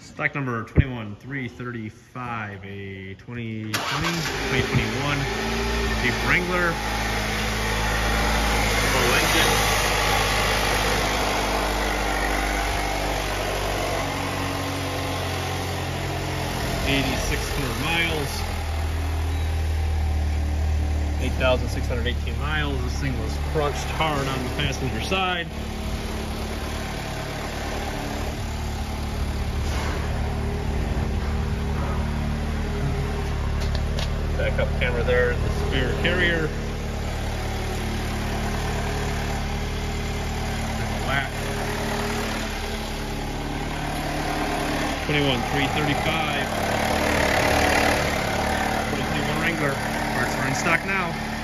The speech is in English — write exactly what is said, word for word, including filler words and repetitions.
Stock number twenty-one three thirty-five, a twenty twenty, twenty twenty-one Jeep Wrangler, full engine, eighty-six hundred miles, eight thousand six hundred eighteen miles. This thing was crunched hard on the passenger side. Backup camera there, the spare carrier. Black. twenty-one three thirty-five. twenty twenty-one Wrangler. Parts are in stock now.